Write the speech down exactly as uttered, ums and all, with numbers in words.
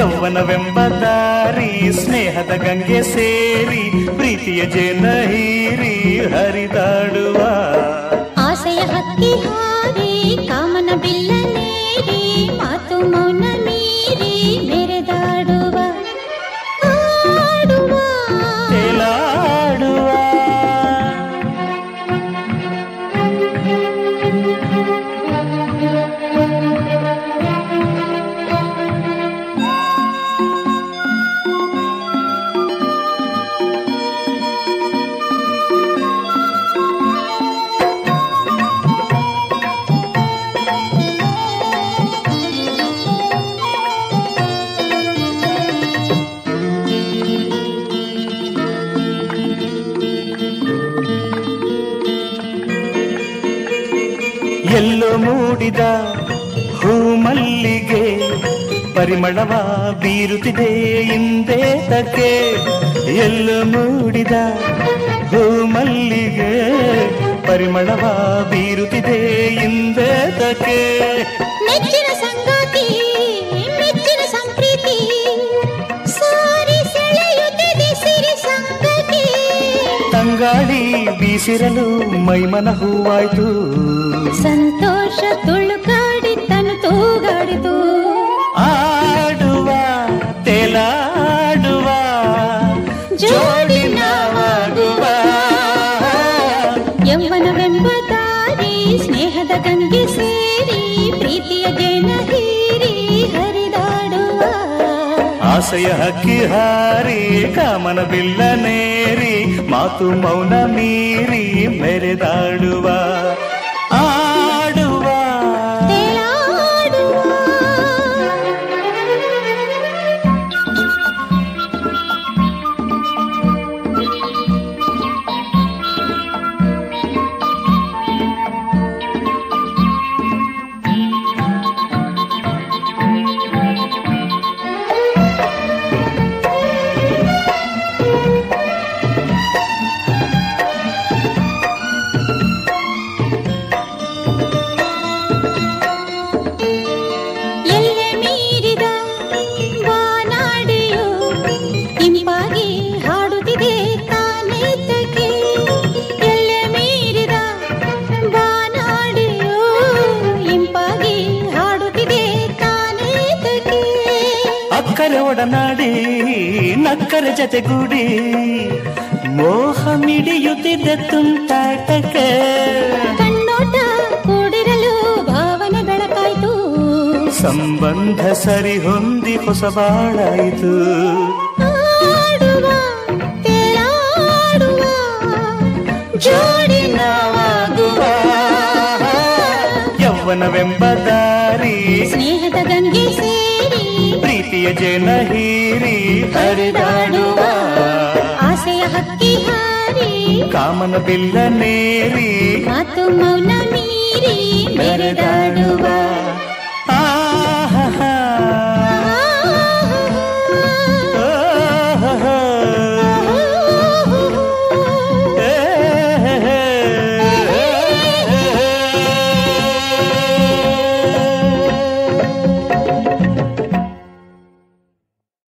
ಯೌವನವೆಂಬ ದಾರಿ ಸ್ನೇಹದ ಗಂಗೆ ಸೇರಿ ಪ್ರೀತಿಯ ಜೇನ ಹೀರಿ ಹರಿದಾಡುವ ಆಸೆಯ ಹಕ್ಕಿ ಹಾರಿ ಕಾಮನ ಬಿಲ್ಲ ನೇರಿ ಮಾತು ಮೌನ ಮೀರಿ ಮೆರೆದಾಡುವ ಆಡುವ ತೇಲಾಡುವ ಎಲ್ಲೋ ಮೂಡಿದ ಹೂ ಮಲ್ಲಿಗೆ ಪರಿಮಳವ ಬೀರುತ್ತಿದೆ ಇಂದೇತಕ್ಕೆ ಎಲ್ಲೋ ಮೂಡಿದ ಹೂ ಮಲ್ಲಿಗೆ ಪರಿಮಳವ ಬೀರುತ್ತಿದೆ ಇಂದೇತಕ್ಕೆ ಮೆಚ್ಚಿನ ಸಂಗಾತಿ ಮೆಚ್ಚಿನ ಸಂಪ್ರೀತಿ ಸಾರಿ ಸೆಳೆಯುತ್ತಿದೆ ಸಿರಿ ಸಂಗತಿ ತಂಗಾಳಿ ಬೀಸಿರಲು ಮೈಮನ ಹೂವಾಯ್ತು ಸಂತೋಷ ತುಳುಕಾಡಿ ತನು ತೂಗಾಡಿತು ಆಡುವ ತೇಲಾಡುವ ಜೋಡಿ ನಾವಾಗುವ ಯೌವನವೆಂಬ ದಾರಿ ಸ್ನೇಹದ ಗಂಗೆ ಸೇರಿ ಪ್ರೀತಿಯ ಜೇನ ಹೀರಿ ಹರಿದಾಡುವ ಆಸೆಯ ಹಕ್ಕಿ ಹಾರಿ ಕಾಮನ ಬಿಲ್ಲ ನೇರಿ ಮಾತು ಮೌನ ಮೀರಿ ಮೆರೆದಾಡುವ ಆಡುವ ಅಕ್ಕರೆ ಒಡನಾಡಿ ನಕ್ಕರೆ ಜತೆಗೂಡಿ ಮೋಹ ಮಿಡಿಯುತ್ತಿದ್ದ ತುಂಟಾಟಕ್ಕೆ ಕಣ್ಣೋಟ ಕೂಡಿರಲು ಭಾವನೆ ಬೆಳಕಾಯ್ತು ಸಂಬಂಧ ಸರಿ ಹೊಂದಿ ಹೊಸ ಬಾಳಾಯಿತು ಆಡುವ ತೇಲಾಡುವ ಜೋಡಿ ನಾವಾಗುವ ಯೌವನವೆಂಬ ದಾರಿ ಸ್ನೇಹದ ಗಂಗೆ ಸೇರಿ ಪ್ರೀತಿಯ ಜೇನ ಹೀರಿ ಹರಿದಾಡುವ ಆಸೆಯ ಹಕ್ಕಿ ಹಾರಿ ಕಾಮನ ಬಿಲ್ಲ ನೇರಿ ಮಾತು ಮೌನ ಮೀರಿ ಮೆರೆದಾಡುವ